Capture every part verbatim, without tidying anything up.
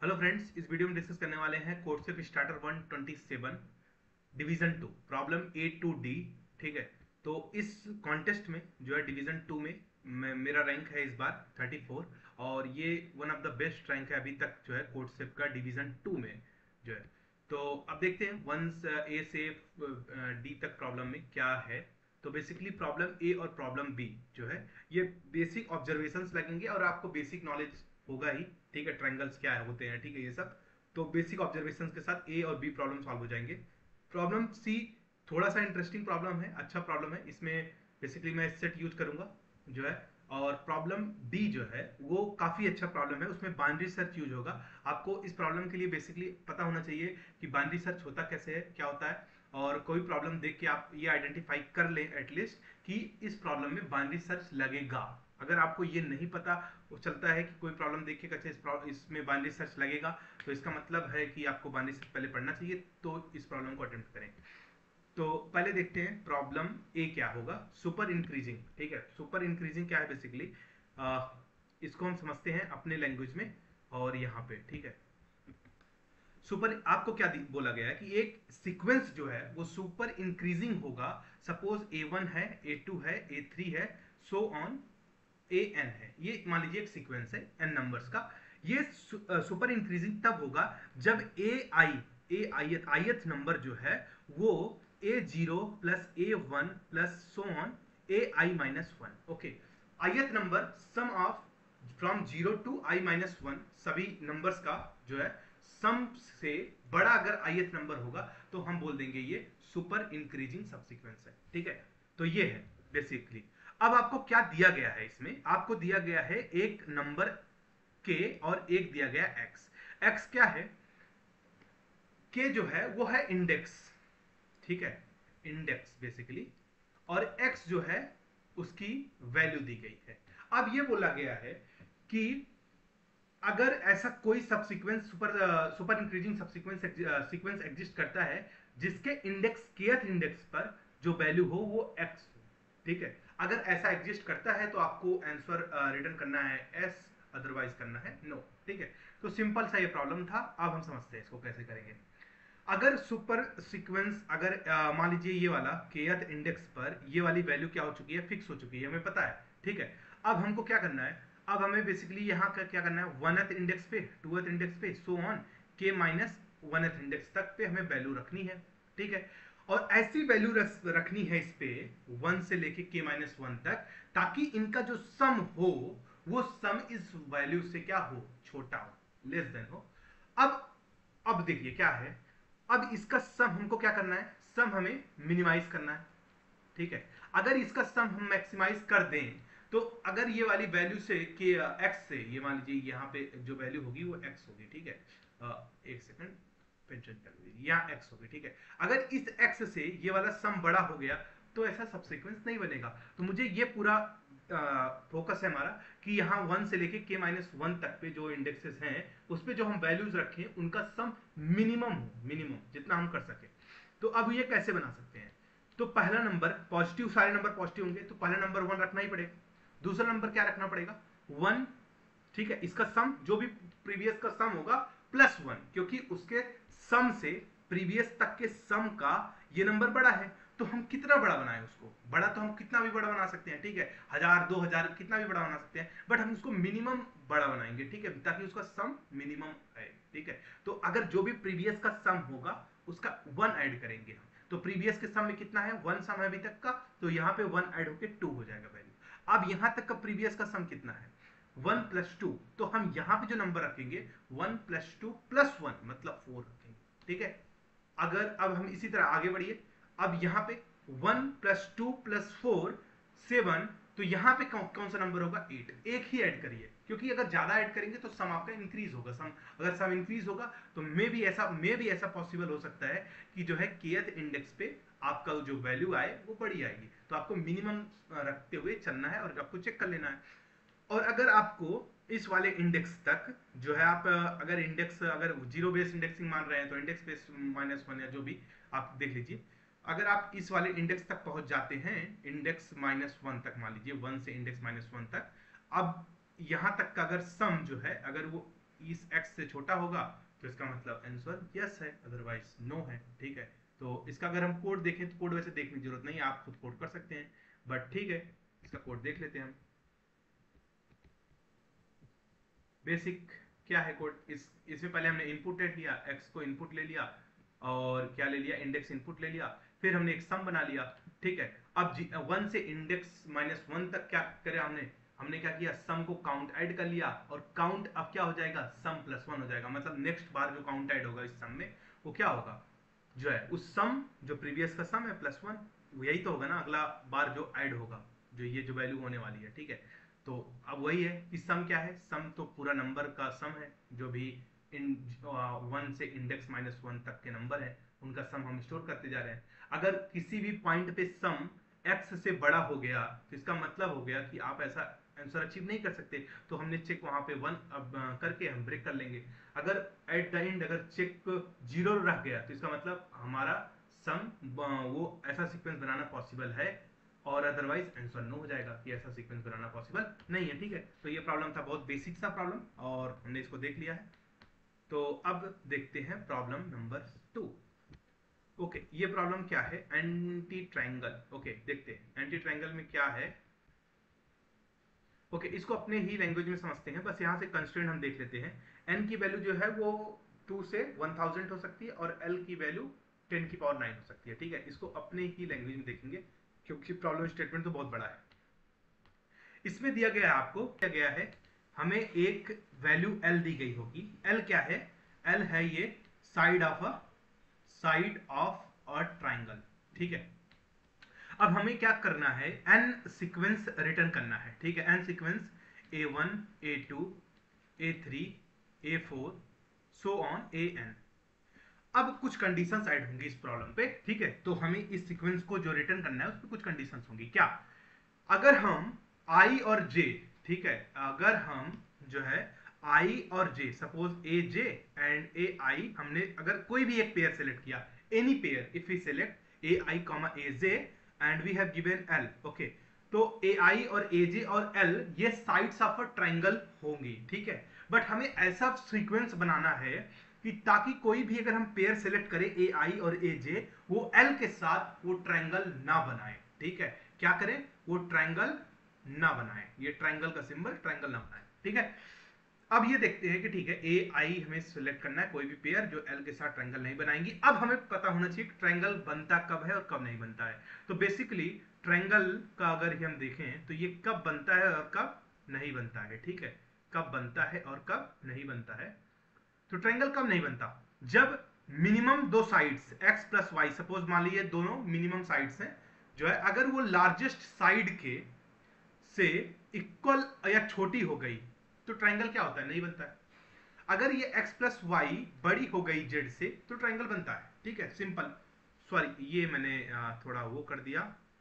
Hello friends, इस video में discuss करने वाले हैं CodeChef starter one twenty seven division two problem A to D. ठीक है, तो इस कॉन्टेस्ट में जो है डिवीजन टू में मैं, मेरा रैंक है इस बार थर्टी फोर और ये one of the best rank है अभी तक जो है कोर्सेप का डिवीजन टू में जो है। तो अब देखते हैं वंस ए से डी तक प्रॉब्लम में क्या है। तो बेसिकली प्रॉब्लम ए और प्रॉब्लम बी जो है ये बेसिक ऑब्जर्वेशंस लगेंगे और आपको बेसिक नॉलेज होगा ही। ठीक है, ट्रायंगल्स क्या होते हैं, ठीक है, ये सब तो बेसिक ऑब्जर्वेशंस के साथ ए और बी प्रॉब्लम सॉल्व हो जाएंगे। प्रॉब्लम सी थोड़ा सा इंटरेस्टिंग प्रॉब्लम है, अच्छा प्रॉब्लम है, इसमें बेसिकली मैं सेट यूज करूंगा जो है। और प्रॉब्लम डी जो है वो काफी अच्छा प्रॉब्लम है, उसमें बाउंड्री सर्च यूज होगा। आपको इस प्रॉब्लम के लिए बेसिकली पता होना चाहिए कि बाउंड्री सर्च होता कैसे है, क्या होता है, और कोई प्रॉब्लम देख के आप ये आइडेंटिफाई कर लें एटलीस्ट कि इस प्रॉब्लम में बाउंड्री सर्च लगेगा। अगर आपको ये नहीं पता वो चलता है कि कोई प्रॉब्लम देख के कैसे इस इसमें बाउंड्री सर्च लगेगा, तो इसका मतलब है कि आपको बाउंड्री सर्च पहले पढ़ना चाहिए, तो इस प्रॉब्लम को अटेम्प्ट करें। तो पहले देखते हैं प्रॉब्लम ए क्या होगा, सुपर इंक्रीजिंग। ठीक है, सुपर इंक्रीजिंग क्या है बेसिकली, इसको हम समझते हैं अपने लैंग्वेज में और यहाँ पे। ठीक है, सुपर आपको क्या बोला गया है कि एक सीक्वेंस जो है वो सुपर इंक्रीजिंग होगा। सपोज ए वन है, ए टू है, ए थ्री है, सो ऑन ए एन है। ये मान लीजिए एक सीक्वेंस है एन नंबर्स का। ये सुपर इंक्रीजिंग तब होगा जब ए आई ए आयत आयत नंबर जो है वो A zero plus A one plus so on A I minus one. Okay, ith number sum of from zero to I minus one, सभी नंबर्स का जो है सम से बड़ा अगर आयत नंबर होगा तो हम बोल देंगे ये सुपर इंक्रीजिंग सबसीक्वेंस है। ठीक है, तो ये है बेसिकली। अब आपको क्या दिया गया है, इसमें आपको दिया गया है एक नंबर के और एक दिया गया एक्स। एक्स क्या है, के जो है वो है इंडेक्स। ठीक है, इंडेक्स बेसिकली, और एक्स जो है उसकी वैल्यू दी गई है। अब ये बोला गया है कि अगर ऐसा कोई subsequence super super increasing subsequence sequence exist करता है जिसके इंडेक्स केथ इंडेक्स पर जो वैल्यू हो वो एक्स हो। ठीक है, अगर ऐसा एग्जिस्ट करता है तो आपको आंसर रिटर्न करना है एस, अदरवाइज करना है नो। ठीक है, तो सिंपल सा ये प्रॉब्लम था। अब हम समझते हैं इसको कैसे करेंगे। अगर सुपर सीक्वेंस अगर मान लीजिए ये वाला केथ इंडेक्स पर ये वाली वैल्यू क्या हो चुकी है, फिक्स हो चुकी है, हमें पता है। ठीक है, अब हमको क्या करना है, अब हमें बेसिकली यहाँ का क्या करना है, वनथ इंडेक्स पे, टूथ इंडेक्स पे, so on K minus oneth index तक पे हमें वैल्यू रखनी है। ठीक है, और ऐसी वैल्यू रखनी है इस पे वन से लेके के माइनस वन तक, ताकि इनका जो सम हो वो सम इस वैल्यू से क्या हो, छोटा हो, लेस देन हो। अब अब देखिए क्या है, अब इसका सम हमको क्या करना है, सम हमें मिनिमाइज करना है। ठीक है, अगर इसका सम हम मैक्सिमाइज कर दें तो अगर ये वाली वैल्यू से के एक्स से, ये मान लीजिए यहाँ पे जो वैल्यू होगी वो एक्स होगी। ठीक है, आ, एक सेकंड पेंशन कर लीजिए, यहाँ एक्स होगी। ठीक है, अगर इस एक्स से ये वाला सम बड़ा हो गया तो ऐसा सबसीक्वेंस नहीं बनेगा। तो मुझे ये पूरा फोकस है हमारा कि यहाँ वन से लेके के माइनस वन तक पे जो इंडेक्सेस हैं उस पे जो हम वैल्यूज रखें उनका सम मिनिमम हो, मिनिमम जितना हम कर सके। तो अब ये कैसे बना सकते हैं, तो पहला नंबर पॉजिटिव, सारे नंबर पॉजिटिव होंगे तो पहला नंबर वन रखना ही पड़ेगा। दूसरा नंबर क्या रखना पड़ेगा, वन। ठीक है, इसका सम जो भी प्रीवियस का सम होगा प्लस वन, क्योंकि उसके सम से प्रीवियस तक के सम का ये नंबर बड़ा है। तो हम कितना बड़ा बनाएं उसको, बड़ा तो हम कितना भी बड़ा बना सकते हैं। ठीक है, हजार, दो हजार, कितना भी बड़ा बना सकते हैं, बट हम उसको मिनिमम बड़ा बनाएंगे। ठीक है, ताकि उसका सम मिनिमम है। ठीक है, तो अगर जो भी प्रीवियस का सम होगा उसका वन ऐड करेंगे हम, तो प्रीवियस के सम में कितना है, वन सम है अभी तक का, तो यहाँ पे वन ऐड होके टू हो जाएगा वैल्यू। अब यहां तक का प्रीवियस का सम कितना है, वन प्लस टू, तो हम यहां पे जो नंबर रखेंगे one plus two plus one मतलब फोर रखेंगे। ठीक है, अगर अब हम इसी तरह आगे बढ़िए, अब यहां पे one plus two plus four seven, तो यहां पे कौन, कौन सा नंबर होगा, एट। एक ही ऐड करिए, क्योंकि अगर ज्यादा ऐड करेंगे तो सम आपका इंक्रीज होगा। सम अगर सम इंक्रीज होगा तो मे भी ऐसा मे भी ऐसा पॉसिबल हो सकता है कि जो है केथ इंडेक्स पे आपका जो वैल्यू आए वो बड़ी आएगी। तो आपको मिनिमम रखते हुए चलना है और आपको चेक कर लेना है। और अगर आपको इस वाले इंडेक्स तक जो है, आप अगर इंडेक्स अगर जीरो बेस इंडेक्सिंग मान रहे हैं तो इंडेक्स बेस माइनस वन या जो भी आप देख लीजिए, अगर आप इस वाले इंडेक्स तक पहुंच जाते हैं, इंडेक्स माइनस वन तक मान लीजिए, वन से इंडेक्स माइनस वन तक, अब यहां तक का अगर सम जो है अगर वो इस x से छोटा होगा तो इसका मतलब आंसर यस है, अदरवाइज नो है, ठीक है। तो इसका अगर हम कोड देखें तो कोड वैसे देखने की जरूरत नहीं है, आप खुद कोड कर सकते हैं, बट ठीक है इसका कोड देख लेते हैं हम। बेसिक क्या है कोड, इस इसमें पहले हमने इनपुट ले लिया, x को इनपुट ले लिया और क्या ले लिया, इंडेक्स इनपुट ले लिया, फिर हमने एक सम बना लिया, ठीक है। अब वन से इंडेक्स माइनस वन तक क्या करे हमने हमने क्या किया, सम को काउंट ऐड कर लिया, और काउंट अब क्या हो जाएगा, सम प्लस वन हो जाएगा, मतलब नेक्स्ट बार जो काउंट ऐड होगा इस सम में वो क्या होगा, जो है उस सम जो प्रीवियस का सम है प्लस वन, यही तो होगा ना अगला बार जो ऐड होगा, जो ये जो वैल्यू होने वाली है, ठीक है। तो अब वही है कि सम क्या है, सम तो पूरा नंबर का सम है, जो भी इन वन से इंडेक्स माइनस वन तक के नंबर है उनका सम हम स्टोर करते जा रहे हैं। अगर किसी भी पॉइंट पे सम x से बड़ा हो गया तो इसका मतलब हो गया कि आप ऐसा आंसर अचीव नहीं कर सकते, तो हमने चेक वहां पे वन अब करके हम ब्रेक कर लेंगे। अगर एट द एंड अगर चेक जीरो रह गया तो इसका मतलब हमारा सम वो ऐसा सीक्वेंस बनाना पॉसिबल है, और अदरवाइज आंसर नो हो जाएगा कि ऐसा सीक्वेंस बनाना पॉसिबल नहीं है, ठीक है। तो ये प्रॉब्लम था, बहुत बेसिक सा प्रॉब्लम, और हमने इसको देख लिया है। तो अब देखते हैं प्रॉब्लम नंबर टू। ओके, ये प्रॉब्लम क्या है, एंटी ट्रायंगल। ओके देखते हैं एंटी ट्रायंगल में क्या है। ओके okay, इसको अपने ही लैंग्वेज में समझते हैं, बस यहाँ से कंस्ट्रेंट हम देख लेते हैं। एन की वैल्यू जो है वो टू से वन थाउजेंड हो सकती है, और एल की वैल्यू टेन की पावर नाइन हो सकती है, ठीक है। इसको अपने ही लैंग्वेज में देखेंगे क्योंकि प्रॉब्लम स्टेटमेंट तो बहुत बड़ा है। इसमें दिया गया है, आपको क्या गया है, हमें एक वैल्यू एल दी गई होगी। एल क्या है, एल है ये side of a side of a triangle, ठीक है। अब हमें क्या करना है, एन सीक्वेंस रिटर्न करना है, ठीक है। N sequence A one, A two, A three, A four, so on A N. अब कुछ कंडीशंस ऐड होंगी इस प्रॉब्लम पे, ठीक है। तो हमें इस सीक्वेंस को जो रिटर्न करना है उस पर कुछ कंडीशंस होंगी। क्या, अगर हम i और j, ठीक है, अगर हम जो है i और j, suppose A J and A I, हमने अगर कोई भी एक पेयर सेलेक्ट किया, any pair, if we select A I comma A J and we have given l, okay, तो ए आई और ए जे और l ये साइड्स ऑफ अ ट्रायंगल होंगी, ठीक है। बट हमें ऐसा सीक्वेंस बनाना है कि ताकि कोई भी अगर हम पेयर सेलेक्ट करें ए आई और ए जे, वो l के साथ वो ट्रायंगल ना बनाए, ठीक है। क्या करें, वो ट्रायंगल ना बनाए, ये ट्रायंगल का सिंबल ट्रायंगल ना बनाए, ठीक है। अब ये देखते हैं कि ठीक है ए आई हमें सिलेक्ट करना है, कोई भी पेयर जो एल के साथ ट्रायंगल नहीं बनाएंगी। अब हमें पता होना चाहिए कि ट्रायंगल बनता कब है और कब नहीं बनता है। तो बेसिकली ट्रायंगल का अगर हम देखें तो ये कब बनता है और कब नहीं बनता है, ठीक है। कब बनता है और कब नहीं बनता है। तो ट्रायंगल कब नहीं बनता, जब मिनिमम दो sides x plus Y, suppose मान लीजिए दोनों मिनिमम साइड्स हैं, जो है अगर वो लार्जेस्ट साइड के से इक्वल या छोटी हो गई तो ट्रायंगल क्या होता है, नहीं बनता है। अगर ये x प्लस वाई बड़ी हो गई z से तो ट्रायंगल बनता है, ठीक है, सिंपल। सॉरी, ये मैंने थोड़ा वो कर दिया,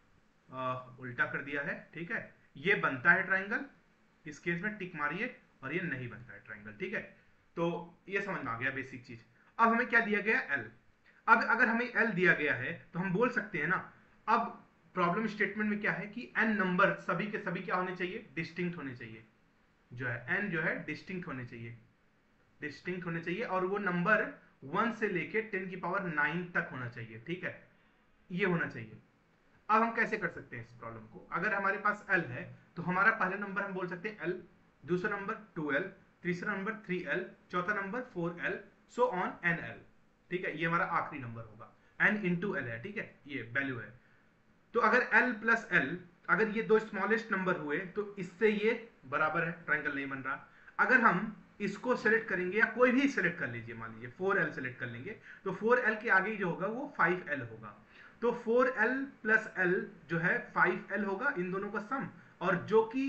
उल्टा कर दिया है, ठीक है। ये बनता है ट्रायंगल, इस केस में टिक मारिए, और ये नहीं बनता है ट्रायंगल, ठीक है। तो ये समझ में आ गया बेसिक चीज। अब हमें क्या दिया गया, l। अब अगर हमें l दिया गया है तो हम बोल सकते हैं ना, अब प्रॉब्लम स्टेटमेंट में क्या है कि n नंबर सभी के सभी क्या होने चाहिए, डिस्टिंक्ट होने चाहिए, जो है n जो है डिस्टिंक्ट होने चाहिए, डिस्टिंक्ट होने चाहिए, और वो नंबर वन से लेके टेन की पावर नाइन तक होना चाहिए, ठीक है, ये होना चाहिए। अब हम कैसे कर सकते हैं इस प्रॉब्लम को, अगर हमारे पास l है तो हमारा पहला नंबर हम बोल सकते हैं l, दूसरा नंबर टू एल, तीसरा नंबर थ्री एल, चौथा number four L, so on N L, ठीक है। ये हमारा आखिरी नंबर होगा, n इंटू एल है, ठीक है, ये वैल्यू है। तो अगर l प्लस एल, अगर ये दो स्मॉलेस्ट नंबर हुए तो इससे ये बराबर है, ट्रायंगल नहीं बन रहा। अगर हम इसको सेलेक्ट करेंगे, या कोई भी सेलेक्ट कर लीजिए, मान लीजिए फोर एल सेलेक्ट कर लेंगे, तो फोर एल के आगे जो होगा वो फाइव एल होगा। तो फोर एल प्लस एल जो है फाइव एल होगा, इन दोनों का सम, और जो कि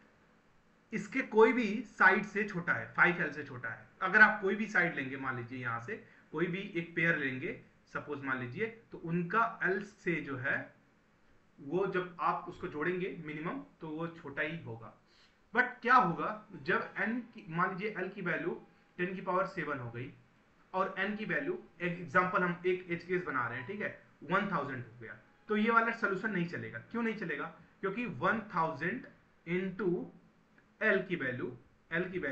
इसके कोई भी साइड से छोटा है, फाइव एल से छोटा है। अगर आप कोई भी साइड लेंगे, मान लीजिए यहां से कोई भी एक पेयर लेंगे, सपोज मान लीजिए, तो उनका एल से जो है वो जब आप उसको जोड़ेंगे मिनिमम तो वो छोटा ही होगा। बट क्या होगा जब n की, मान लीजिए l की वैल्यू टेन की पावर सेवन हो गई, और n की वैल्यू, एक एग्जांपल हम एक एज केस बना रहे हैं, ठीक है, वन थाउजेंड हो गया, तो ये वाला सोल्यूशन नहीं चलेगा। क्यों नहीं चलेगा, क्योंकि वन थाउजेंड इंटू एल की वैल्यू, एल की वैल्यू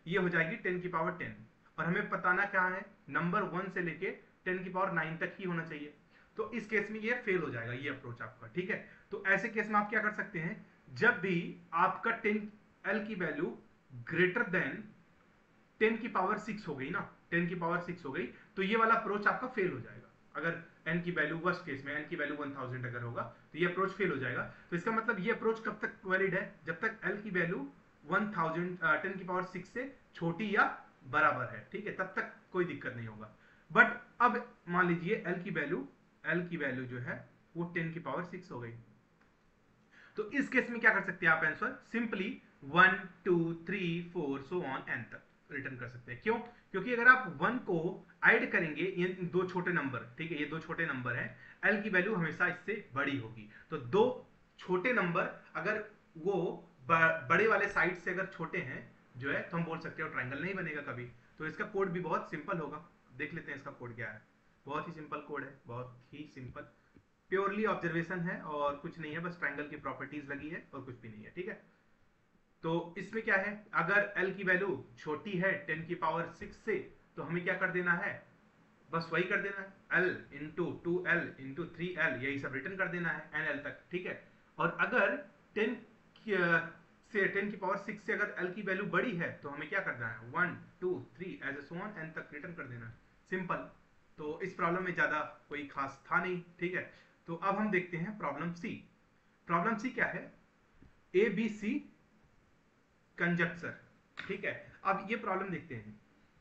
ये हो जाएगी टेन की पावर टेन, और हमें बताना क्या है, नंबर वन से लेके टेन की पावर नाइन तक ही होना चाहिए। तो इस केस में ये फेल हो जाएगा, ये अप्रोच आपका, ठीक है। तो ऐसे केस में आप क्या कर सकते हैं, जब भी आपका टेन एल की वैल्यू ग्रेटर देन टेन की पावर सिक्स हो गई ना, टेन की पावर सिक्स हो गई, तो ये वाला अप्रोच आपका फेल हो जाएगा। अगर एन की वैल्यू वर्स्ट केस में एन की वैल्यू वन थाउजेंड अगर होगा तो ये अप्रोच फेल हो जाएगा। तो इसका मतलब ये अप्रोच कब तक वैलिड है, जब तक एल की वैल्यू वन थाउजेंड टेन की पावर सिक्स से छोटी या बराबर है, ठीक है, तब तक कोई दिक्कत नहीं होगा। बट अब मान लीजिए एल की वैल्यू एल की वैल्यू जो है वो टेन की पावर सिक्स हो गई, तो इस केस में क्या कर सकते हैं आप, answer simply one two three four so on N तक रिटर्न कर सकते हैं। क्यों? क्योंकि अगर आप वन को ऐड करेंगे, ये दो छोटे नंबर, ठीक है, ये दो छोटे नंबर हैं, एल की वैल्यू हमेशा इससे बड़ी होगी। तो दो छोटे नंबर अगर वो बड़े वाले साइड से अगर छोटे हैं जो है, तो हम बोल सकते हैं ट्रायंगल नहीं बनेगा कभी। तो इसका कोड भी बहुत सिंपल होगा, देख लेते हैं इसका कोड क्या है। बहुत ही सिंपल कोड है, बहुत ही सिंपल, प्योरली ऑब्जर्वेशन है और कुछ नहीं है, बस ट्रायंगल की प्रॉपर्टीज लगी है और कुछ भी नहीं है, ठीक है। तो इसमें क्या है, अगर l की वैल्यू छोटी है टेन की पावर सिक्स से, तो हमें क्या कर देना है, बस वही कर देना है, l into two L into three L, यही सब रिटर्न कर देना है एन एल तक, ठीक है। और अगर टेन से टेन की पावर सिक्स से अगर l की वैल्यू बड़ी है, तो हमें क्या करना है, one two three as a so on N तक रिटर्न कर देना है, सिंपल। तो इस प्रॉब्लम में ज्यादा कोई खास था नहीं, ठीक है। तो अब हम देखते हैं प्रॉब्लम सी। प्रॉब्लम सी क्या है, ए बी सी कंजक्चर, ठीक है। अब ये प्रॉब्लम देखते हैं।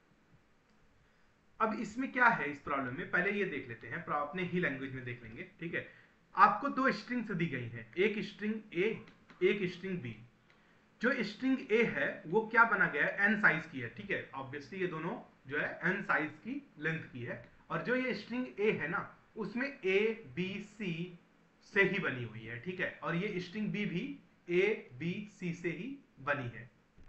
अब इसमें क्या है, इस प्रॉब्लम में पहले ये देख लेते हैं, अपने ही लैंग्वेज में देख लेंगे, ठीक है। आपको दो स्ट्रिंग्स दी गई हैं, एक स्ट्रिंग ए एक स्ट्रिंग बी। जो स्ट्रिंग ए है वो क्या बना गया है, एन साइज की है, ठीक है। ऑब्वियसली ये दोनों जो है एन साइज की लेंथ की है, और जो ये स्ट्रिंग ए है ना, उसमें ए बी सी से ही बनी हुई है, ठीक है। और ये स्ट्रिंग बी भी ए बी सी से ही बनी है।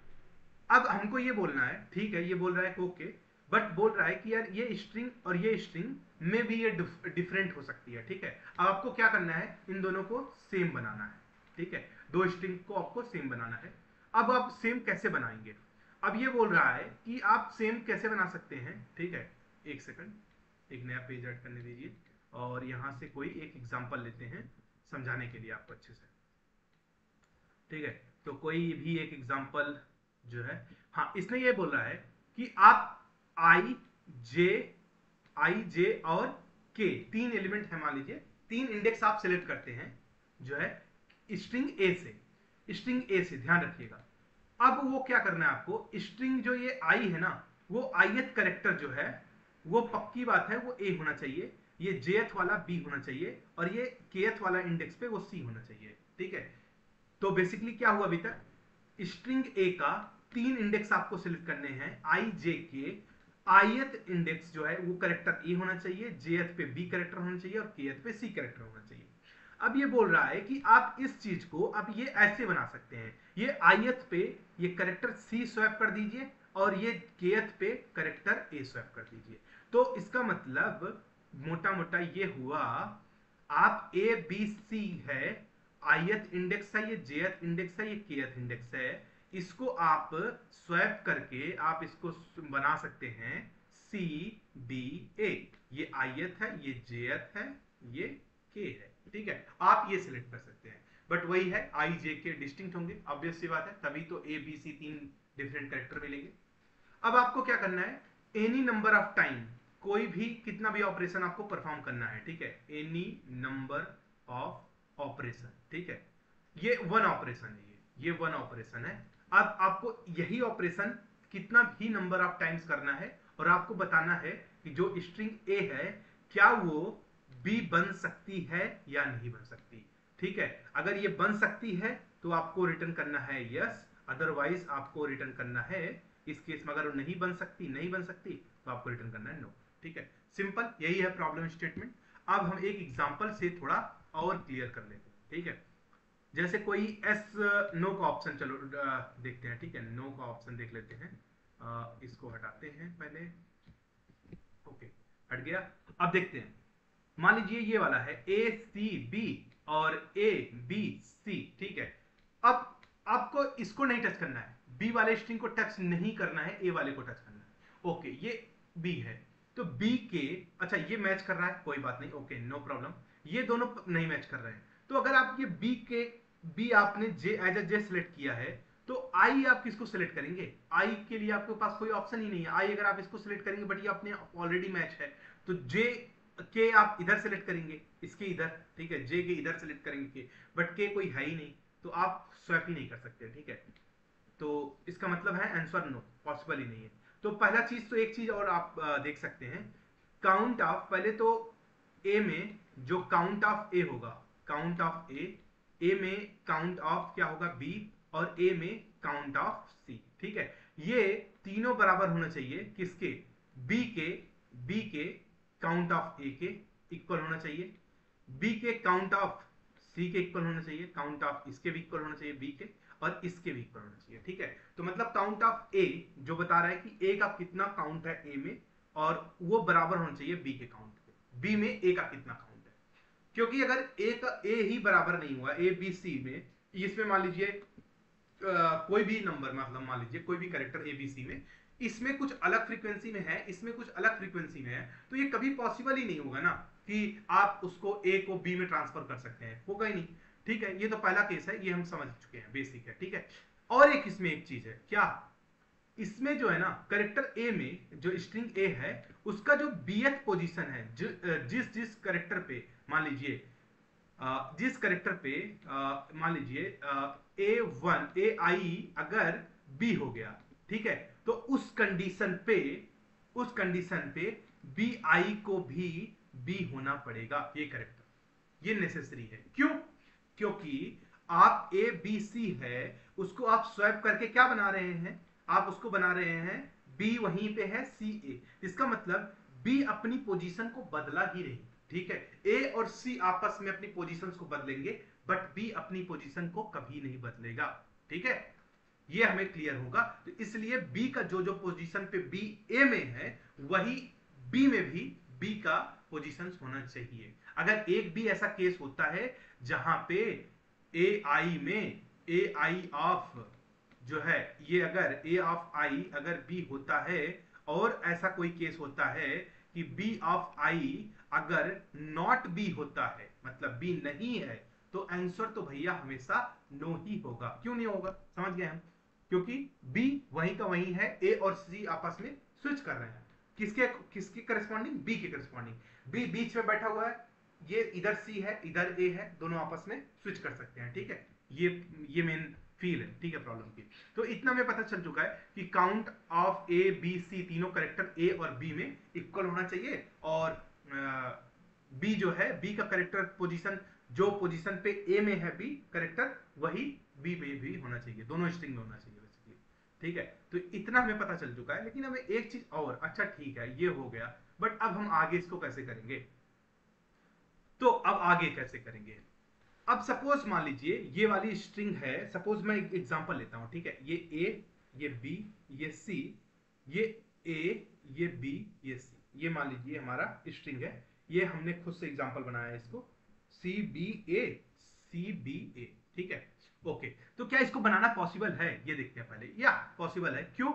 अब हमको ये बोलना है, ठीक है, ये बोल रहा है ओके, बट बोल रहा है कि यार ये स्ट्रिंग और ये स्ट्रिंग में भी ये डिफरेंट हो सकती है, ठीक है। अब आपको क्या करना है, इन दोनों को सेम बनाना है, ठीक है। दो स्ट्रिंग को आपको सेम बनाना है। अब आप सेम कैसे बनाएंगे, अब ये बोल रहा है कि आप सेम कैसे बना सकते हैं, ठीक है। एक सेकंड, एक नया पेज ऐड करने दीजिए, और यहां से कोई एक एग्जांपल लेते हैं समझाने के लिए आपको अच्छे से, ठीक है। तो कोई भी एक एग्जांपल जो है, हाँ, इसने ये बोल रहा है कि आप आई जे आई जे और के तीन एलिमेंट है, मान लीजिए तीन इंडेक्स आप सिलेक्ट करते हैं जो है स्ट्रिंग ए से, स्ट्रिंग ए से, ध्यान रखिएगा। अब वो क्या करना है आपको, स्ट्रिंग जो ये आई है ना, वो आईएथ कैरेक्टर जो है वो पक्की बात है वो ए होना चाहिए, ये जेएथ वाला बी होना चाहिए, और ये केएथ वाला इंडेक्स पे वो सी होना चाहिए, ठीक है। तो बेसिकली क्या हुआ अभी तक, स्ट्रिंग ए का तीन इंडेक्स आपको सिलेक्ट करने हैं, आई जे के। आईएथ इंडेक्स जो है वो कैरेक्टर ए होना चाहिए, जेएथ पे बी कैरेक्टर होना चाहिए, और केएथ पे सी कैरेक्टर होना चाहिए। अब ये बोल रहा है कि आप इस चीज को अब ये ऐसे बना सकते हैं, ये आईएथ पे ये कैरेक्टर सी स्वैप कर दीजिए, और ये केएथ पे कैरेक्टर ए स्वैप कर दीजिए। तो इसका मतलब मोटा मोटा ये हुआ, आप ए बी सी है, आईएथ इंडेक्स है, ये जेएथ इंडेक्स है, ये केएथ इंडेक्स है, इसको आप स्वैप करके आप इसको बना सकते हैं सी बी ए। ये आईएथ है, ये जेएथ है, ये के है, ठीक है। आप ये सिलेक्ट कर सकते हैं, बट वही है आई जे के डिस्टिंक्ट होंगे, ऑब्वियस सी बात है, तभी तो ए बी सी तीन डिफरेंट कैरेक्टर मिलेंगे। अब आपको क्या करना है, एनी नंबर ऑफ टाइम, कोई भी कितना भी ऑपरेशन आपको परफॉर्म करना है, ठीक है। एनी नंबर ऑफ ऑपरेशन, ठीक है, ये वन ऑपरेशन है, ये ये वन ऑपरेशन है। अब आपको यही ऑपरेशन कितना भी नंबर ऑफ टाइम्स करना है, और आपको बताना है कि जो स्ट्रिंग ए है क्या वो बी बन सकती है या नहीं बन सकती, ठीक है। अगर ये बन सकती है तो आपको रिटर्न करना है यस, अदरवाइज आपको रिटर्न करना है, इस केस में अगर वो नहीं बन सकती नहीं बन सकती तो आपको रिटर्न करना है नो, ठीक है। सिंपल, यही है प्रॉब्लम स्टेटमेंट। अब हम एक एग्जांपल से थोड़ा और क्लियर कर लेते हैं, ठीक है। जैसे कोई एस नो का ऑप्शन, चलो देखते हैं, ठीक है। नो का ऑप्शन देख लेते हैं, आ, इसको हटाते हैं पहले, ओके, हट गया। अब देखते हैं, मान लीजिए ये वाला है ए सी बी और ए बी सी, ठीक है। अब आपको इसको नहीं टच करना है, बी वाले स्ट्रिंग को टच नहीं करना है, ए वाले को टच करना है। ओके, ये बी है, तो बी के, अच्छा ये मैच कर रहा है, कोई बात नहीं, ओके नो प्रॉब्लम। ये दोनों नहीं मैच कर रहे हैं, तो अगर आप ये बी के बी आपने जे एज ए जे सिलेक्ट किया है, तो आई आप किसको सिलेक्ट करेंगे? आई के लिए आपके पास कोई ऑप्शन ही नहीं है। आई अगर आप इसको सिलेक्ट करेंगे, बट ये अपने ऑलरेडी मैच है, तो जे के आप इधर सेलेक्ट करेंगे, इसके इधर, ठीक है, जे के इधर सेलेक्ट करेंगे के, बट के कोई है ही नहीं, तो आप स्वैप ही नहीं कर सकते, ठीक है। तो इसका मतलब है आंसर नो, पॉसिबल ही नहीं है। तो पहला चीज, तो एक चीज और आप आ, देख सकते हैं, काउंट ऑफ, पहले तो ए में जो काउंट ऑफ ए होगा, काउंट ऑफ ए, ए में काउंट ऑफ क्या होगा? बी, और ए में काउंट ऑफ सी, ठीक है। ये तीनों बराबर होना चाहिए किसके? बी के, बी के काउंट ऑफ ए के इक्वल होना चाहिए, बी के काउंट ऑफ सी के इक्वल होना चाहिए, काउंट ऑफ इसके भी इक्वल होना चाहिए बी के, और इसके भी इक्वल होना चाहिए, ठीक है। तो मतलब काउंट ऑफ ए जो बता रहा है कि ए का कितना काउंट है ए में, और वो बराबर होना चाहिए बी के काउंट के, बी में ए का कितना काउंट है। क्योंकि अगर ए का ए ही बराबर नहीं हुआ, ए बी सी में, इसमें मान लीजिए कोई भी नंबर, मतलब मान लीजिए कोई भी कैरेक्टर ए बी सी में, इसमें कुछ अलग फ्रीक्वेंसी में है, इसमें कुछ अलग फ्रीक्वेंसी में है, तो ये कभी पॉसिबल ही नहीं होगा ना कि आप उसको ए को बी में ट्रांसफर कर सकते हैं, होगा ही नहीं, ठीक है। ये तो पहला केस है, ये हम समझ चुके हैं, बेसिक है, ठीक है। और एक इसमें एक चीज है, क्या इसमें जो है ना, कैरेक्टर ए में जो स्ट्रिंग ए है, उसका जो बीएथ पोजीशन है, जिस जिस कैरेक्टर पे मान लीजिए जिस कैरेक्टर पे मान लीजिए ए वन ए आई अगर बी हो गया, ठीक है, तो उस कंडीशन पे उस कंडीशन पे बी आई को भी बी होना पड़ेगा, ये कैरेक्टर, ये नेसेसरी है। क्यों? क्योंकि आप ए बी सी है, उसको आप स्वैप करके क्या बना रहे हैं? आप उसको बना रहे हैं बी वहीं पे है, सी ए, इसका मतलब बी अपनी पोजीशन को बदला ही नहीं, ठीक है। ए और सी आपस में अपनी पोजीशंस को बदलेंगे, बट बी अपनी पोजीशन को कभी नहीं बदलेगा, ठीक है। ये हमें क्लियर होगा। तो इसलिए बी का जो जो पोजीशन पे बी ए में है, वही बी में भी बी का पोजीशन होना चाहिए। अगर एक भी ऐसा केस होता है जहां पे ए आई में ए आई ऑफ जो है, ये अगर ए ऑफ आई अगर बी होता है, और ऐसा कोई केस होता है कि बी ऑफ आई अगर नॉट बी होता है, मतलब बी नहीं है, तो आंसर तो भैया हमेशा नो ही होगा। क्यों नहीं होगा? समझ गए हम, क्योंकि बी वहीं का वहीं है, ए और सी आपस में स्विच कर रहे हैं, किसके किसके करस्पॉन्डिंग? बी के करस्पॉन्डिंग। बी बीच में बैठा हुआ है, ये इधर सी है इधर ए है, दोनों आपस में स्विच कर सकते हैं, ठीक है। ये ये मेन फील है, ठीक है, प्रॉब्लम की। तो इतना में पता चल चुका है कि count of A B C तीनों कैरेक्टर ए और बी में इक्वल होना चाहिए, और बी जो है, बी का कैरेक्टर पोजीशन जो पोजीशन पे ए में है बी कैरेक्टर, वही बी में भी होना चाहिए, दोनों स्ट्रिंग में होना चाहिए बेसिकली, ठीक है। तो इतना हमें पता चल चुका है, लेकिन हमें एक चीज और, अच्छा ठीक है ये हो गया, बट अब हम आगे इसको कैसे करेंगे? तो अब आगे कैसे करेंगे? अब सपोज मान लीजिए ये वाली स्ट्रिंग है, सपोज मैं एक एग्जांपल लेता हूं, ठीक है, ये ए, ये बी, ये सी, ये ए, ये बी, ये सी, ये मान लीजिए हमारा स्ट्रिंग है, ये हमने खुद से एग्जांपल बनाया है इसको, सी बी ए, सी बी ए, ठीक है, ओके। तो क्या इसको बनाना पॉसिबल है? ये देखते हैं पहले। या पॉसिबल है, क्यों?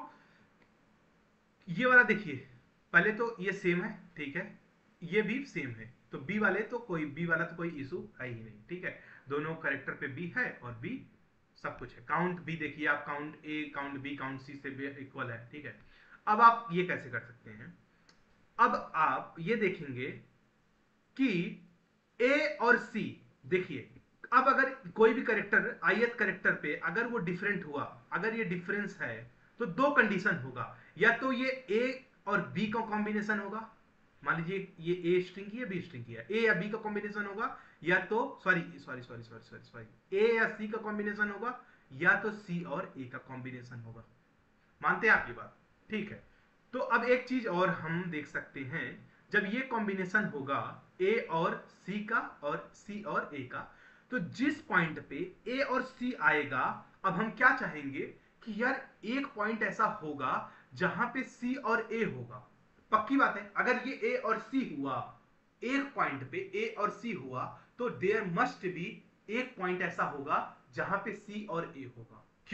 ये वाला देखिए, पहले तो ये सेम है, ठीक है, ये भी सेम है, तो बी वाले तो कोई बी वाला तो कोई इशू है ही नहीं, ठीक है, दोनों कैरेक्टर पे बी है और बी सब कुछ है। काउंट भी देखिए आप, count A count B count C से भी इक्वल है, ठीक है। अब आप ये कैसे कर सकते हैं? अब आप ये देखेंगे कि ए और सी, देखिए अब अगर कोई भी कैरेक्टर आईएथ कैरेक्टर पे अगर वो डिफरेंट हुआ, अगर ये डिफरेंस है, तो दो कंडीशन होगा, या तो ये ए और बी का कॉम्बिनेशन होगा, मान लीजिए ये ए स्ट्रिंग की है बी स्ट्रिंग की है, ए या बी का कॉम्बिनेशन होगा, या तो sorry sorry sorry sorry sorry sorry A या सी का कॉम्बिनेशन होगा, या तो सी और ए का कॉम्बिनेशन होगा। मानते हैं आप ये बात? ठीक है। तो अब एक चीज और हम देख सकते हैं, जब ये कॉम्बिनेशन होगा ए और सी का और सी और ए का, तो जिस पॉइंट पे ए और सी आएगा, अब हम क्या चाहेंगे कि यार एक पॉइंट ऐसा होगा जहां पे सी और ए होगा। पक्की बात है, अगर ये ए और सी हुआ, एक पॉइंट पे ए और सी हुआ, तो देयर मस्ट बी एक पॉइंट ऐसा होगा जहां पे सी और ए होगा। क्यों?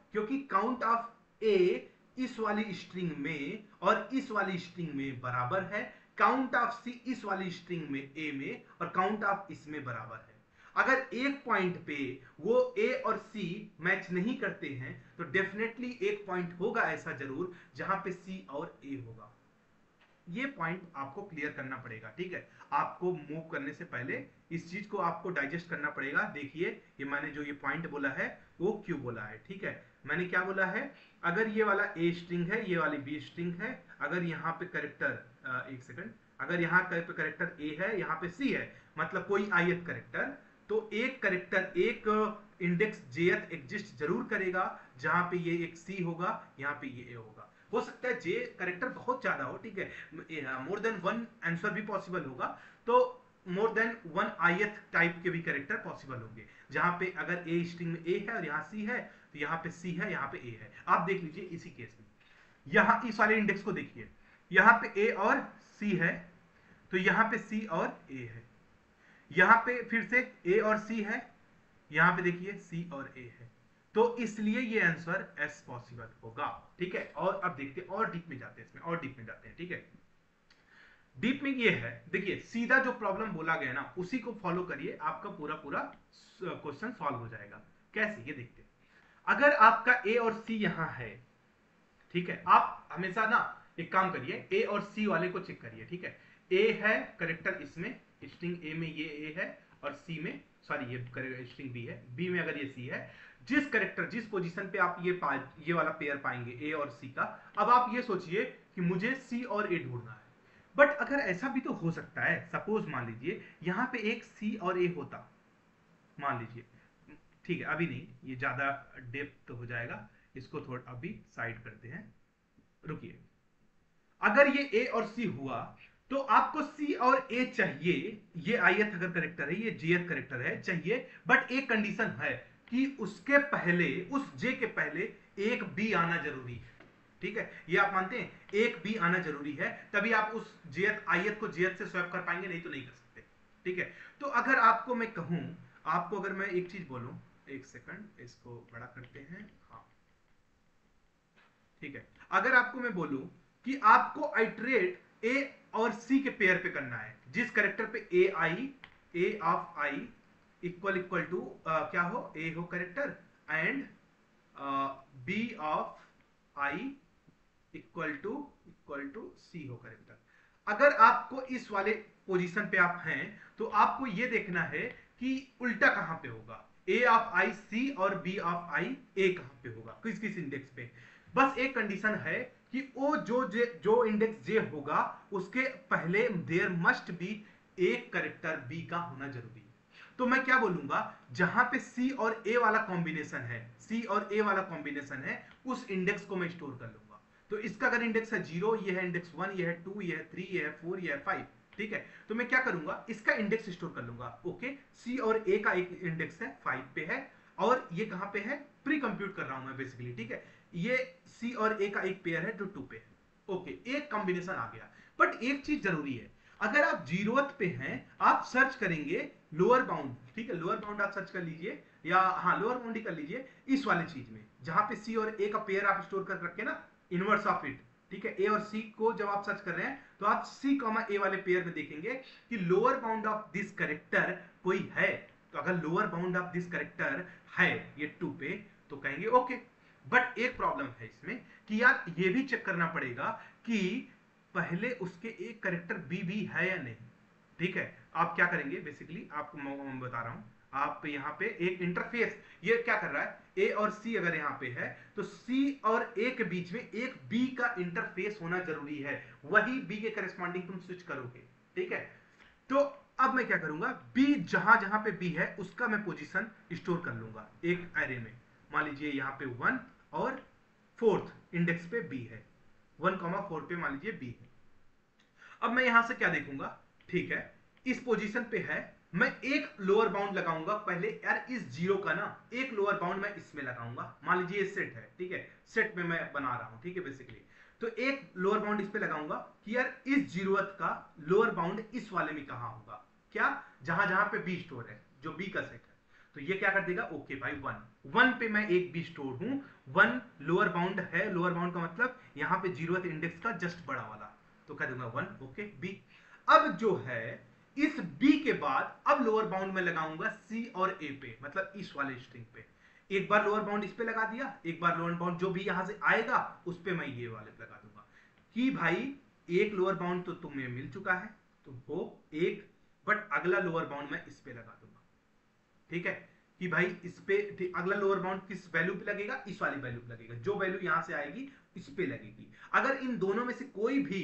क्योंकि काउंट ऑफ ए इस वाली स्ट्रिंग में और इस वाली स्ट्रिंग में बराबर है, काउंट ऑफ सी इस वाली स्ट्रिंग में ए में और काउंट ऑफ इसमें बराबर है। अगर एक पॉइंट पे वो ए और सी मैच नहीं करते हैं तो डेफिनेटली एक पॉइंट होगा ऐसा जरूर जहां पे सी और ए होगा। ये पॉइंट आपको क्लियर करना पड़ेगा, ठीक है। आपको मूव करने से पहले इस चीज को आपको डाइजेस्ट करना पड़ेगा। देखिए ये मैंने जो ये पॉइंट बोला है वो क्यों बोला है, ठीक है। मैंने क्या बोला है, अगर ये वाला ए स्ट्रिंग है, ये वाली बी स्ट्रिंग है, अगर यहाँ पे करेक्टर एक सेकंड अगर यहाँ पे करेक्टर ए है, यहाँ पे सी है, मतलब कोई आयत करेक्टर, तो एक करेक्टर एक इंडेक्स जेथ एग्जिस्ट जरूर करेगा जहां पे ये एक सी होगा, यहाँ पे ये ए होगा। हो सकता है जे करेक्टर बहुत ज्यादा हो, ठीक है, मोर देन वन आंसर भी पॉसिबल होगा, तो मोर देन वन आयत टाइप के भी करेक्टर पॉसिबल होंगे जहां पे अगर ए स्ट्रिंग में ए है और यहाँ सी है तो यहाँ पे सी है, यहाँ पे ए है। आप देख लीजिए इसी केस में, यहाँ इस वाले इंडेक्स को देखिए, यहाँ पे ए और सी है तो यहाँ पे सी और ए है, यहाँ पे फिर से ए और सी है, यहाँ पे देखिए सी और ए है, तो इसलिए ये आंसर एस पॉसिबल होगा, ठीक है। और अब देखते हैं और डीप में जाते हैं, इसमें और डीप में जाते हैं, ठीक है। डीप में ये है, देखिए सीधा जो प्रॉब्लम बोला गया ना उसी को फॉलो करिए, आपका पूरा पूरा क्वेश्चन सॉल्व हो जाएगा। कैसे, ये देखते हैं। अगर आपका ए और सी यहां है, ठीक है, आप हमेशा ना एक काम करिए, ए और सी वाले को चेक करिए, ठीक है। ए है करेक्टर इसमें, स्ट्रिंग ए में ये ए है और सी में, सॉरी ये स्ट्रिंग बी है, बी में अगर ये सी है, जिस करेक्टर जिस पोजीशन पे आप ये पा, ये वाला पेयर पाएंगे ए और सी का, अब आप ये सोचिए कि मुझे सी और ए ढूंढना है। बट अगर ऐसा भी तो हो सकता है, सपोज मान लीजिए यहाँ पे एक सी और ए होता, मान लीजिए, ठीक है, अभी नहीं, ये ज्यादा डेप्थ हो जाएगा, इसको थोड़ा अभी साइड करते हैं, रुकिए। अगर ये ए और सी हुआ तो आपको सी और ए चाहिए, ये आईएथ अगर करेक्टर है, ये जीएथ करेक्टर है चाहिए, बट एक कंडीशन है कि उसके पहले, उस जे के पहले एक बी आना जरूरी है, ठीक है। ये आप मानते हैं, एक बी आना जरूरी है, तभी आप उस जेएथ आईएथ को जेएथ से स्वैप कर पाएंगे, नहीं तो नहीं कर सकते, ठीक है। तो अगर आपको मैं कहूं, आपको अगर मैं एक चीज बोलूं, एक सेकंड इसको बड़ा करते हैं, हाँ ठीक है। अगर आपको मैं बोलूं कि आपको आइट्रेट ए और सी के पेयर पे करना है, जिस करेक्टर पे A I, A of I equal equal to क्या हो, ए हो character and B of I equal to equal to C हो करेक्टर। अगर आपको इस वाले पोजीशन पे आप हैं तो आपको ये देखना है कि उल्टा कहां पे होगा, ए ऑफ आई सी और बी ऑफ आई ए कहां पे होगा, किस किस इंडेक्स पे। बस एक कंडीशन है कि वो जो जे, जो इंडेक्स जे होगा उसके पहले देयर मस्ट बी एक करेक्टर बी का होना जरूरी है। तो मैं क्या बोलूंगा, जहां पे सी और ए वाला कॉम्बिनेशन है, सी और ए वाला कॉम्बिनेशन है, उस इंडेक्स को मैं स्टोर कर लूंगा। तो इसका अगर इंडेक्स है जीरो, ये है इंडेक्स वन, ये है टू, ये है थ्री, ये है फोर, ये है फाइव, ठीक है। तो मैं क्या करूंगा, इसका इंडेक्स स्टोर कर लूंगा। ओके, सी और ए का एक इंडेक्स है फाइव पे है और ये कहां पे है, प्री कंप्यूट कर रहा हूं मैं बेसिकली, ठीक है। ये सी और ए का एक पेयर है जो टू पे है। ओके, एक कॉम्बिनेशन आ गया, बट एक चीज जरूरी है, अगर आप जीरोथ पे हैं आप सर्च करेंगे लोअर बाउंड, ठीक है, लोअर बाउंड आप सर्च कर लीजिए, या हाँ लोअर बाउंड ही कर लीजिए इस वाले चीज में, जहां पे सी और ए का पेयर आप स्टोर कर रखे ना, इनवर्स ऑफ इट, ठीक है। ए और सी को जब आप सर्च कर रहे हैं तो आप सी कॉमा ए वाले पेयर में देखेंगे कि lower bound of this character कोई है। तो अगर lower bound of this character है ये टू पे तो कहेंगे ओके। बट एक प्रॉब्लम है इसमें कि यार ये भी चेक करना पड़ेगा कि पहले उसके एक करेक्टर बी भी है या नहीं, ठीक है। आप क्या करेंगे, बेसिकली आपको मैं बता रहा हूं, आप यहाँ पे एक इंटरफेस, ये क्या कर रहा है, ए और सी अगर यहाँ पे है तो सी और ए के बीच में एक बी का इंटरफेस होना जरूरी है, वही बी के करस्पॉन्डिंग तुम स्विच करोगे, ठीक है। तो अब मैं क्या करूंगा, बी जहां जहां पे बी है उसका मैं पोजीशन स्टोर कर लूंगा एक एरे में। मान लीजिए यहाँ पे वन और फोर्थ इंडेक्स पे बी है, वन कॉमा फोर पे मान लीजिए बी है। अब मैं यहां से क्या देखूंगा, ठीक है, इस पोजीशन पे है, मैं एक लोअर बाउंड लगाऊंगा पहले, यार इस जीरो का ना एक लोअर बाउंड मैं इसमें लगाऊंगा, मान लीजिए ये सेट है, ठीक है, सेट में मैं बना रहा हूं, ठीक है बेसिकली। तो एक लोअर बाउंड इस पे लगाऊंगा कि यार इस जीरोथ का लोअर बाउंड इस वाले में कहां होगा, क्या, जहां जहां पे बी स्टोर है, जो बी का सेट है। तो ये क्या कर देगा, ओके भाई वन वन पे मैं एक बी स्टोर हूं, वन लोअर बाउंड है, लोअर बाउंड का मतलब यहाँ पे जीरोथ इंडेक्स का जस्ट बड़ा वाला, तो कह दूंगा वन, ओके बी। अब जो है इस बी के बाद अब लोअर बाउंड में लगाऊंगा सी और ए पे, मतलब इस वाले स्ट्रिंग पे। एक बार लोअर बाउंड इस पे लगा दिया, एक बार लोअर बाउंड जो भी यहां से आएगा उस पे मैं ये वाले पे लगा दूंगा कि भाई एक लोअर बाउंड तो तुम्हें मिल चुका है, तो वो एक, बट अगला लोअर बाउंड मैं इस पे लगा दूंगा, ठीक है, कि भाई इस पे अगला लोअर बाउंड किस वैल्यू पे लगेगा, इस वाली वैल्यू पे लगेगा, जो वैल्यू यहां से आएगी इस पे लगेगी। अगर इन दोनों में से कोई भी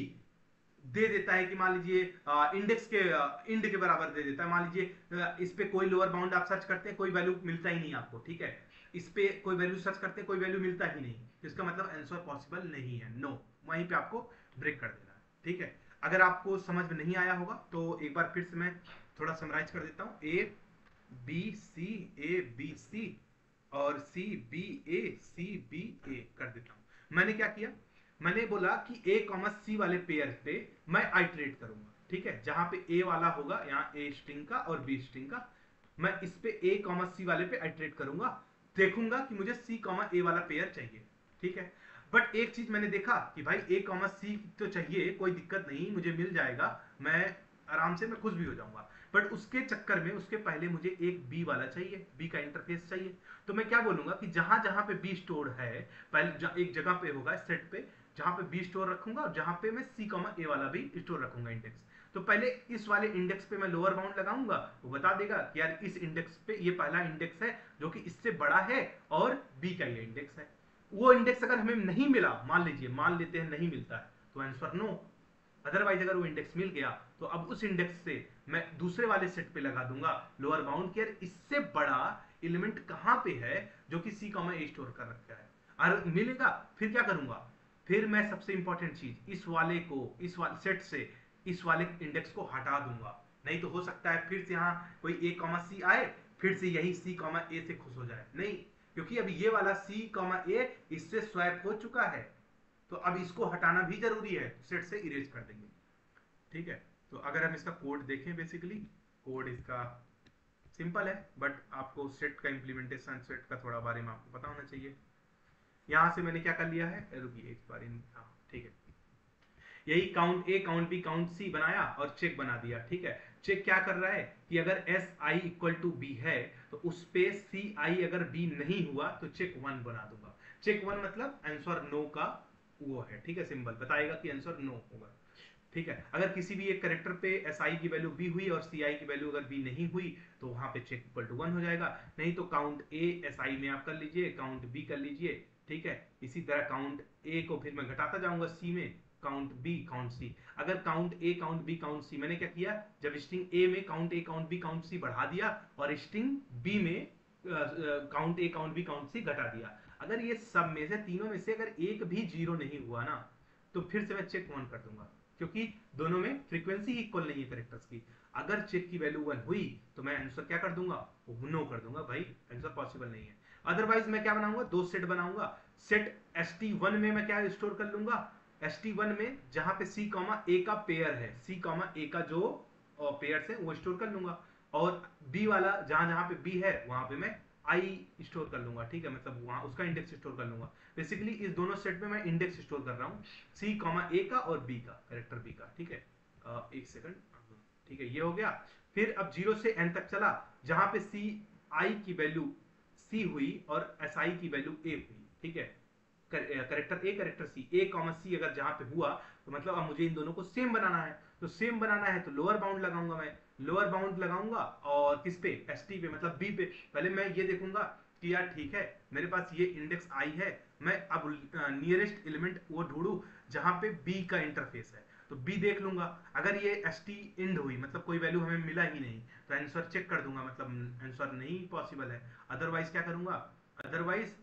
दे देता है कि मान लीजिए इंडेक्स के इंड के बराबर दे देता है, मान लीजिए इस पे कोई लोअर बाउंड आप सर्च करते हैं, कोई वैल्यू मिलता ही नहीं आपको, ठीक है, इस पे कोई वैल्यू सर्च करते हैं, कोई वैल्यू मिलता ही नहीं, तो इसका मतलब आंसर पॉसिबल नहीं है, नो, वहीं पे आपको ब्रेक कर देना है, ठीक है। अगर आपको समझ में नहीं आया होगा तो एक बार फिर से मैं थोड़ा समराइज कर देता हूं, ए बी सी, ए बी सी और सी बी ए, सी बी ए कर देता हूं। मैंने क्या किया, मैंने बोला कि ए कॉमा सी वाले पेयर पे मैं आइटरेट करूंगा, ठीक है, जहां पे ए वाला होगा यहाँ ए स्ट्रिंग का और बी स्ट्रिंग का, मैं इस पे ए कॉमा सी वाले पे आइटरेट करूंगा, देखूंगा कि मुझे सी कॉमा ए वाला पेयर चाहिए, ठीक है। बट एक चीज मैंने देखा कि भाई ए कॉमा सी तो चाहिए, कोई दिक्कत नहीं, मुझे मिल जाएगा, मैं आराम से मैं खुश भी हो जाऊंगा, बट उसके चक्कर में उसके पहले मुझे एक बी वाला चाहिए, बी का इंटरफेस चाहिए। तो मैं क्या बोलूंगा कि जहां जहां पे बी स्टोर है, पहले एक जगह पे होगा सेट पे जहां पे बी स्टोर रखूंगा और जहां पे मैं सी कॉमा ए वाला भी स्टोर रखूंगा इंडेक्स। तो पहले इस वाले इंडेक्स पे मैं लोअर बाउंड लगाऊंगा, वो बता देगा कि यार इस इंडेक्स पे ये पहला इंडेक्स है जो कि इससे बड़ा है और बी का ये इंडेक्स है। वो इंडेक्स अगर हमें नहीं मिला, मान लीजिए मान लेते हैं नहीं मिलता है, तो आंसर नो। अदरवाइज अगर वो इंडेक्स मिल गया तो अब उस इंडेक्स से मैं दूसरे वाले सेट पे लगा दूंगा लोअर बाउंड के, यार इससे बड़ा एलिमेंट कहां पे है जो कि सी कॉमा ए स्टोर कर रखा है, और मिलेगा फिर क्या करूंगा, फिर मैं सबसे इंपॉर्टेंट चीज इस वाले को इस वाले सेट से इस वाले इंडेक्स को हटा दूंगा। नहीं तो हो सकता है फिर से यहाँ कोई ए कॉमा सी आए, फिर से यही सी कॉमा ए से खुश हो जाए, नहीं, क्योंकि अब ये वाला सी कॉमा ए इससे स्वैप हो चुका है, तो अब इसको हटाना भी जरूरी है, सेट से इरेज कर देंगे, ठीक है। तो अगर हम इसका कोड देखें, बेसिकली कोड इसका सिंपल है, बट आपको सेट का इंप्लीमेंटेशन, सेट का थोड़ा बारे में आपको पता होना चाहिए। यहां से मैंने क्या कर लिया है, रुकिए इस बार, हाँ ठीक है, यही count A count B count C बनाया और चेक बना दिया, ठीक है। चेक क्या कर रहा है कि अगर S I equal to B है तो उस पे सी आई अगर बी नहीं हुआ तो चेक वन बना दूंगा। चेक वन मतलब आंसर नो का वो है, ठीक है, सिंबल बताएगा कि आंसर नो होगा, ठीक है। अगर किसी भी एक कैरेक्टर पे एस आई की वैल्यू बी हुई और सी आई की वैल्यू अगर बी नहीं हुई तो वहां पे चेक इक्वल टू वन हो जाएगा, नहीं तो काउंट ए एस आई में आप कर लीजिए, काउंट बी कर लीजिए, ठीक है। इसी तरह काउंट ए को फिर मैं घटाता जाऊंगा सी में, काउंट बी काउंट सी। अगर count A count B count C, मैंने क्या किया, जब स्ट्रिंग ए में count A count B count C बढ़ा दिया और स्ट्रिंग बी में count A count B count C घटा दिया। अगर ये सब में से तीनों में से अगर एक भी जीरो नहीं हुआ ना तो फिर से मैं चेक वन कर दूंगा, क्योंकि दोनों में फ्रीक्वेंसी इक्वल नहीं है कैरेक्टर्स की। अगर चेक की वैल्यू वन हुई तो मैं आंसर क्या कर दूंगा, नो कर दूंगा, भाई आंसर पॉसिबल नहीं है। अदरवाइज मैं क्या बनाऊंगा, दो सेट बनाऊंगा, सेट एस टी वन में मैं क्या स्टोर कर लूंगा, एस टी वन में जहां पे सी कॉमा ए का पेयर है, सी कॉमा ए का जो पेयर है वो स्टोर कर लूंगा, और बी वाला जहां जहां पे बी है वहां पे मैं आई स्टोर कर लूंगा, ठीक है, मतलब वहां उसका इंडेक्स स्टोर कर लूंगा। बेसिकली इस दोनों सेट में मैं इंडेक्स स्टोर कर रहा हूँ, सी कॉमा ए का और बी का, कैरेक्टर बी का, ठीक है। आ, एक सेकंड, ठीक है, ये हो गया। फिर अब जीरो से एन तक चला, जहां पे सी आई की वैल्यू सी हुई और एस आई की वैल्यू ए हुई, ठीक है, character A character C, A comma C अगर जहां पे हुआ तो मतलब अब मुझे इन दोनों को सेम बनाना है, तो सेम बनाना है तो लोअर बाउंड लगाऊंगा, मैं लोअर बाउंड लगाऊंगा और किस पे, एस टी पे, मतलब बी पे। पहले मैं ये देखूंगा कि यार ठीक है मेरे पास ये इंडेक्स आई है, मैं अब नियरेस्ट एलिमेंट वो ढूंढूं जहां पे बी का इंटरफेस है, तो बी देख लूंगा। अगर ये एस टी इंड हुई मतलब कोई वैल्यू हमें मिला ही नहीं तो आंसर चेक कर दूंगा, मतलब आंसर नहीं पॉसिबल है। अदरवाइज क्या करूंगा, अदरवाइज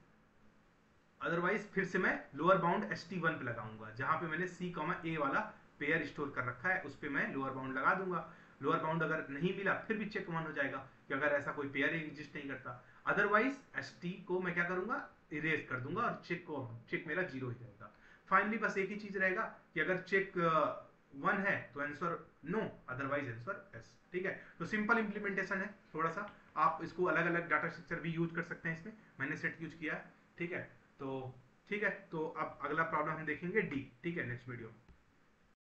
अदरवाइज फिर से मैं lower bound S T one पे लगाऊंगा, जहां पे मैंने सी कॉमा ए वाला पेयर स्टोर कर रखा है उस पे मैं लोअर बाउंड लगा दूंगा। लोअर बाउंड अगर नहीं मिला फिर भी चेक वन हो जाएगा कि अगर ऐसा कोई पेयर एग्जिस्ट नहीं करता। अदरवाइज एस टी को मैं क्या करूंगा, इरेज कर दूंगा और चेक को चेक मेरा जीरो ही रहेगा। फाइनली बस एक ही चीज रहेगा कि अगर चेक वन है तो answer no, otherwise answer yes, ठीक है। तो सिंपल इंप्लीमेंटेशन है थोड़ा सा, आप इसको अलग अलग डाटा स्ट्रक्चर भी यूज कर सकते हैं, इसमें मैंने सेट यूज किया है, ठीक है। तो ठीक है, तो अब अगला प्रॉब्लम हम देखेंगे डी, ठीक है, नेक्स्ट वीडियो में।